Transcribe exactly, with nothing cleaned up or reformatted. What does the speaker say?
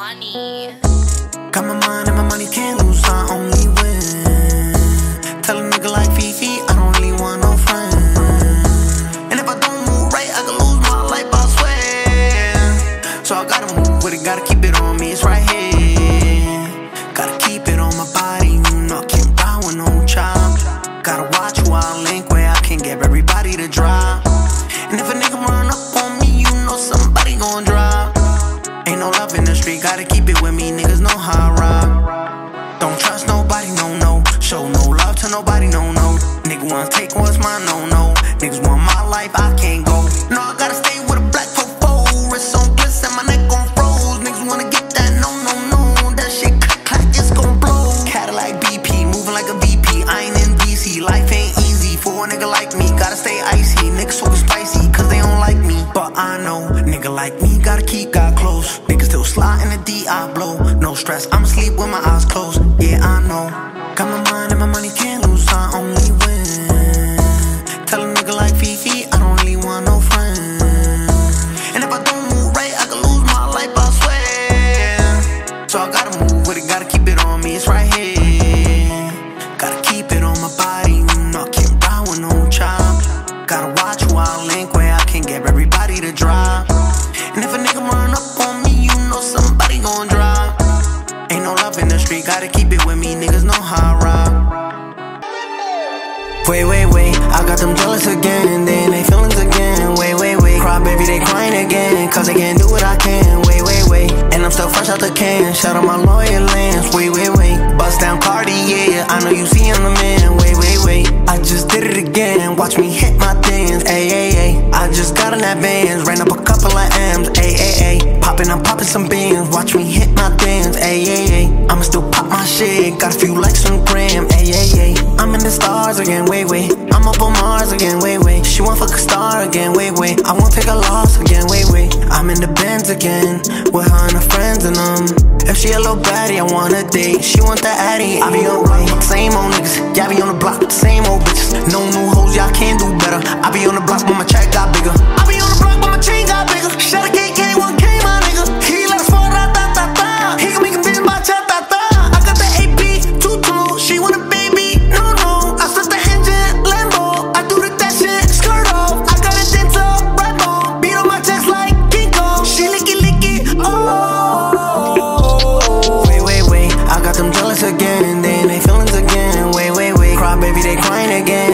money. Got my mind and my money, can't lose, I only win. Tell a nigga like Fifi, I don't really want no friends. And if I don't move right, I could lose my life, I swear. So I gotta move with it, gotta keep it on me, it's right here. Gotta keep it on my body, you know I can't ride with no chop. Gotta watch who I link where I can get everybody to drop. And if a nigga run up on me, you know somebody gon' drop. Ain't no love in the street, gotta keep it with me, niggas know how I rock. Don't trust nobody, no, no. Show no love to nobody, no, no. Nigga wanna take what's mine, no, no. Niggas want my life, I can't go. No, I gotta stay with a black fofo. Wrist on bliss and my neck on froze. Niggas wanna get that, no, no, no. That shit clack, clack, it's gon' blow. Cadillac B P, moving like a V P. I ain't in D C, life ain't easy. For a nigga like me, gotta stay icy. Niggas so spicy, cause they don't like me. But I know, nigga like me, gotta keep God close. Niggas still slide in the D, I blow. No stress, I'm asleep with my eyes closed. Yeah, I know. Got my mind and my money, can't lose, I only win. Tell a nigga like Fifi, I don't really want no friends. And if I don't move right, I could lose my life, I swear. So I gotta move with it, gotta keep it on me, it's right here. Gotta keep it on my body, you know I can't ride with no chop. Gotta watch who I link where I can get everybody to drop. And if a nigga run up on me, you know somebody gon' drop. Ain't no love in the street, gotta keep it with me, niggas know how I rock. Wait, wait, wait, I got them jealous again, they in they feelings again. Wait, wait, wait, cry baby, they crying again, cause they can't do what I can. Wait, wait, wait, and I'm still fresh out the can. Shout out my loyal lands. Wait, wait, wait, bust down Cardi, yeah, I know you see I'm the man. Wait, wait, wait, I just did it again, watch me hit my dance. Ayy, ayy, ayy, I just got in that Vans, ran up a couple of M's. Ayy, ayy, ayy, poppin', I'm poppin' some beans, watch me hit my dance. Ayy, ayy, ayy, I'ma still pop my shit, got a few likes on the gram. Ayy, ayy, ayy, I'm in the stars again. Wait, wait, I'm up on Mars again. Wait, wait, she want fuck a star again. Wait, wait, I won't take a loss again. Wait, wait, I'm in the Benz again with her and her friends and them. If she a little baddie, I want a date. She want the addy. I be on the block, same old niggas. Yeah, I be on the block with the same old bitches. No new hoes, y'all can't do better. I be on the block, but my track got bigger. I be on the block, but my chain got bigger. Shot a K K, one K, my nigga. He let us fall, da da da da. He can make a bitch by cha da da. I got the A P, two two. She want a baby, no no. I start the engine, Lambo. I do the that shit, skirt off. I got a dental, red bone. Beat on my chest like King Kong. She licky licky, oh. Wait, wait, wait, I got them jealous again, they in they feelings again. Wait, wait, wait, cry baby, they crying again.